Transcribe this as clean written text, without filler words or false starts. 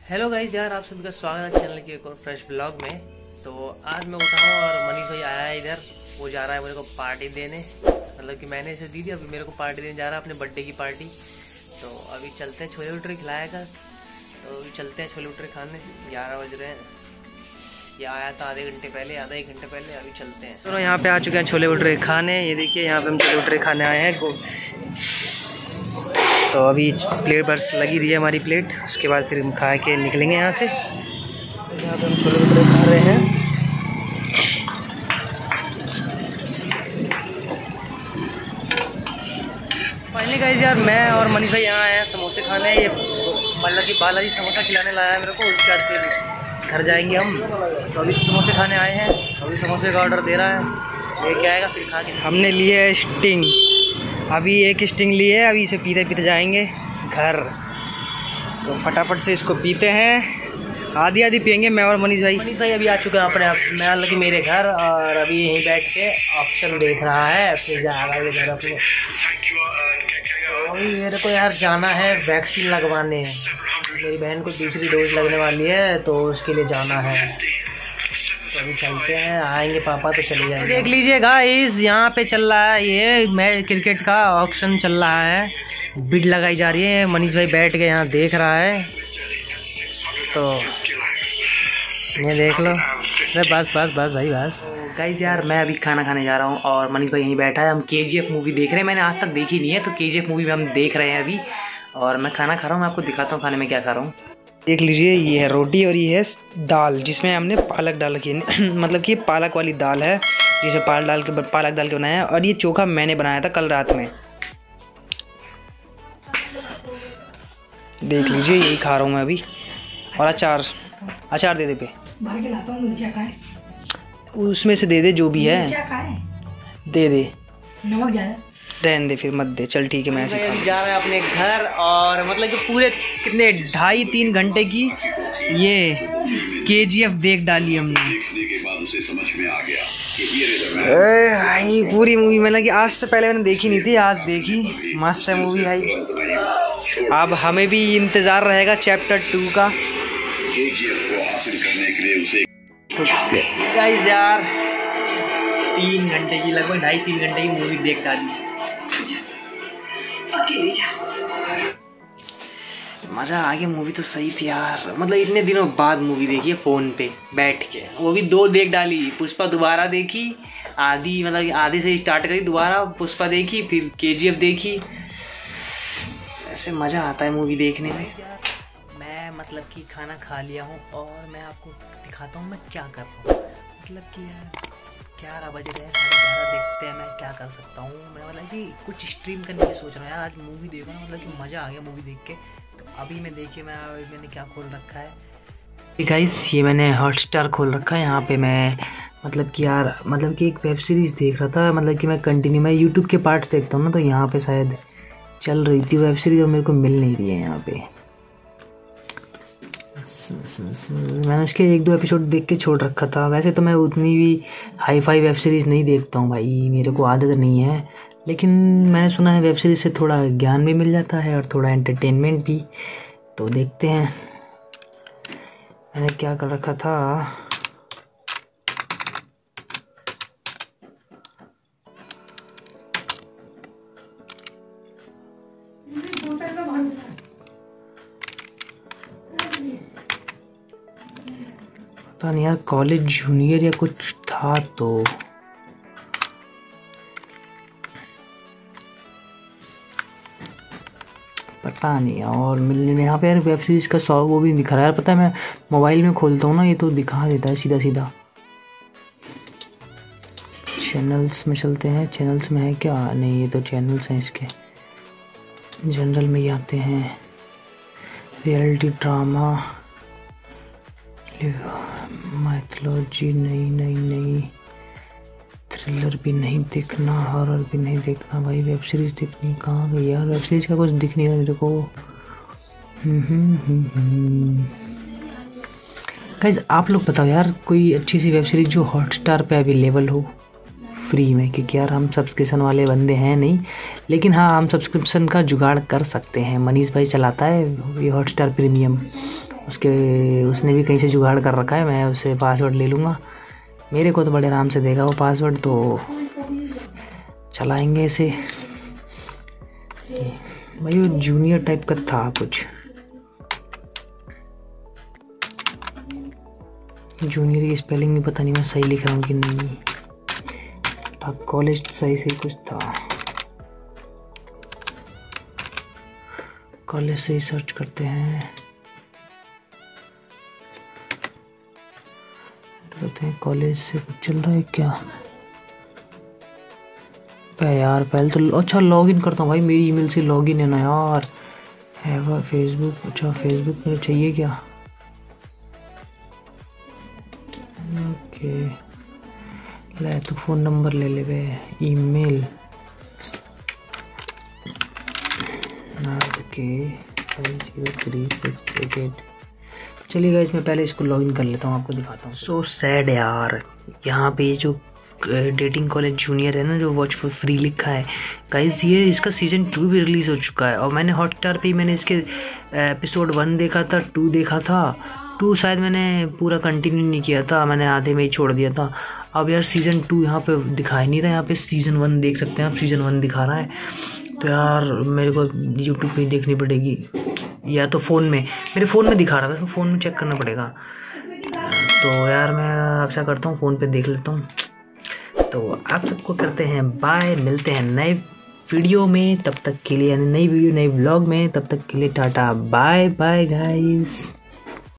Hello guys यार, आप सभी का स्वागत है चैनल के एक और फ्रेश ब्लॉग में। तो आज मैं उठा हूँ और मनीष भाई आया है इधर। वो जा रहा है मेरे को पार्टी देने, मतलब कि मैंने इसे दी थी, अभी मेरे को पार्टी देने जा रहा है, अपने बर्थडे की पार्टी। तो अभी चलते हैं, छोले भटूरे खिलाएगा। तो अभी चलते हैं छोले भटूरे खाने। 11 बज रहे हैं। ये आया था आधे घंटे पहले, आधा एक घंटे पहले। अभी चलते हैं। तो यहाँ पे आ चुके हैं छोले भटूरे खाने। ये देखिए यहाँ पे हम छोले भटूरे खाने आए हैं। तो अभी प्लेट बस लगी रही है हमारी प्लेट, उसके बाद फिर हम खा के निकलेंगे यहाँ से। यहाँ पे हम छोले भटूरे खा रहे हैं। फाइनली गाइस यार, मैं और मनीष भाई यहाँ आए हैं समोसे खाने। ये बालाजी समोसा खिलाने लाया है मेरे को। उसके बाद फिर घर जाएंगे हम। तो अभी समोसे खाने आए हैं, अभी समोसे का ऑर्डर दे रहा है, लेके आएगा फिर खा के। हमने लिए है स्टिंग, अभी एक स्टिंग लिए है, अभी इसे पीते पीते जाएंगे घर। तो फटाफट से इसको पीते हैं, आधी आधी पियेंगे मैं और मनीष भाई अभी आ चुके हैं अपने मैं हालांकि मेरे घर, और अभी यहीं बैठ के ऑप्शन देख रहा है, फिर जाएगा ये घर अपने। अभी मेरे को यार जाना है वैक्सीन लगवाने। मेरी बहन को दूसरी डोज लगने वाली है, तो उसके लिए जाना है। तो अभी चलते हैं, आएंगे पापा तो चले जाएंगे। देख लीजिए गाइस, यहाँ पे चल रहा है ये मैच, क्रिकेट का ऑक्शन चल रहा है, बिड लगाई जा रही है। मनीष भाई बैठ के यहाँ देख रहा है, तो ये देख लो। बस भाई बस। गाइस यार, मैं अभी खाना खाने जा रहा हूँ और मनीष भाई यहीं बैठा है। हम KGF मूवी देख रहे हैं, मैंने आज तक देखी नहीं है, तो KGF मूवी में हम देख रहे हैं अभी। और मैं खाना खा रहा हूँ, मैं आपको दिखाता हूँ खाने में क्या खा रहा हूँ। देख लीजिए, ये है रोटी और ये है दाल, जिसमें हमने पालक डाल के मतलब कि पालक वाली दाल है, जिसे पालक डाल के बनाया है। और ये चोखा मैंने बनाया था कल रात में। देख लीजिए, यही खा रहा हूँ मैं अभी। और अचार दे दे पे, उसमें से दे दे जो भी है, दे दे। नमक ज़्यादा रहने दे, फिर मत दे। चल ठीक है, मैं ऐसे जा रहा है अपने घर। और मतलब कि पूरे कितने 2.5-3 घंटे की ये KGF देख डाली हमने। भाई पूरी मूवी मैंने कि आज से पहले मैंने देखी नहीं थी, आज देखी। मस्त है मूवी भाई। अब हमें भी इंतज़ार रहेगा चैप्टर 2 का। गाइस यार, 3 घंटे की, लगभग 2.5-3 घंटे की मूवी देख डाली। मज़ा आ गया, मूवी तो सही थी यार। मतलब इतने दिनों बाद मूवी देखी है फ़ोन पे बैठ के, वो भी 2 देख डाली। पुष्पा दोबारा देखी, आधी मतलब आधे से स्टार्ट करी, दोबारा पुष्पा देखी, फिर KGF देखी। ऐसे मज़ा आता है मूवी देखने में। मैं मतलब कि खाना खा लिया हूँ और मैं आपको दिखाता हूँ मैं क्या कर रहा हूँ। मतलब कि यार 11 बज रहे हैं, 11:30 देखते हैं मैं क्या कर सकता हूँ। मैं मतलब कि कुछ स्ट्रीम करने की सोच रहा हूँ यार, आज मूवी देखा ना, मतलब कि मज़ा आ गया मूवी देख के। तो अभी मैं देखिए, मैंने क्या खोल रखा है गाइस, ये मैंने हॉटस्टार खोल रखा है। यहाँ पे मैं मतलब कि यार मतलब कि एक वेब सीरीज़ देख रहा था। मतलब कि मैं कंटिन्यू मैं यूट्यूब के पार्ट्स देखता हूँ ना, तो यहाँ पे शायद चल रही थी वेब सीरीज़ और मेरे को मिल नहीं रही है यहाँ पे। मैंने उसके 1-2 एपिसोड देख के छोड़ रखा था। वैसे तो मैं उतनी भी हाई फाई वेब सीरीज़ नहीं देखता हूँ भाई, मेरे को आदत नहीं है। लेकिन मैंने सुना है वेब सीरीज़ से थोड़ा ज्ञान भी मिल जाता है और थोड़ा एंटरटेनमेंट भी। तो देखते हैं। मैंने क्या कर रखा था, पता नहीं यार, कॉलेज जूनियर या कुछ था, तो पता नहीं। और मिलने यहाँ पे यार वेब सीरीज़ का शौक वो भी दिखा रहा है यार। पता है, मैं मोबाइल में खोलता हूँ ना, ये तो दिखा देता है सीधा सीधा। चैनल्स में चलते हैं, चैनल्स में है क्या? नहीं, ये तो चैनल्स हैं इसके। जनरल में ही आते हैं, रियलिटी ड्रामा, माइथोलॉजी नहीं, थ्रिलर भी नहीं देखना, हॉरर भी नहीं देखना भाई। वेब सीरीज़ देखनी कहाँ गई यार, वेब सीरीज़ का कुछ दिख नहीं रहा मेरे को। गाइस आप लोग बताओ यार, कोई अच्छी सी वेब सीरीज़ जो हॉटस्टार पे अवेलेबल हो फ्री में, क्योंकि यार हम सब्सक्रिप्शन वाले बंदे हैं नहीं, लेकिन हाँ हम सब्सक्रिप्शन का जुगाड़ कर सकते हैं। मनीष भाई चलाता है ये हॉटस्टार प्रीमियम, उसने भी कहीं से जुगाड़ कर रखा है, मैं उससे पासवर्ड ले लूँगा। मेरे को तो बड़े आराम से देगा वो पासवर्ड, तो चलाएंगे इसे। भाई वो जूनियर टाइप का था कुछ, जूनियर की स्पेलिंग भी पता नहीं मैं सही लिख रहा हूँ कि नहीं। कॉलेज सही से कुछ था, कॉलेज से ही सर्च करते हैं, कहते हैं कॉलेज से कुछ चल रहा है क्या। यार पहले तो अच्छा लॉगिन करता हूँ भाई, मेरी ईमेल से लॉगिन है ना यार। है वो फेसबुक, अच्छा फेसबुक में चाहिए क्या। ओके ले तो फ़ोन नंबर ले ले बे, ईमेल के 50368। चलिए गाइस मैं पहले इसको लॉगिन कर लेता हूँ, आपको दिखाता हूँ। सो सैड यार, यहाँ पे जो डेटिंग कॉलेज जूनियर है ना, जो वॉच फॉर फ्री लिखा है गाइस, ये इसका सीज़न 2 भी रिलीज़ हो चुका है। और मैंने हॉटस्टार पे ही मैंने इसके एपिसोड 1 देखा था, 2 देखा था। 2 शायद मैंने पूरा कंटिन्यू नहीं किया था, मैंने आधे में ही छोड़ दिया था। अब यार सीज़न 2 यहाँ पे दिखाई नहीं रहा, यहाँ पे सीज़न 1 देख सकते हैं आप, सीज़न 1 दिखा रहा है। तो यार मेरे को यूट्यूब पे ही देखनी पड़ेगी, या तो फ़ोन में, मेरे फ़ोन में दिखा रहा था, तो फ़ोन में चेक करना पड़ेगा। तो यार मैं आपसे करता हूँ, फ़ोन पे देख लेता हूँ। तो आप सबको करते हैं बाय, मिलते हैं नए वीडियो में, तब तक के लिए, यानी नई वीडियो नई व्लॉग में, तब तक के लिए टाटा बाय बाय गाइस।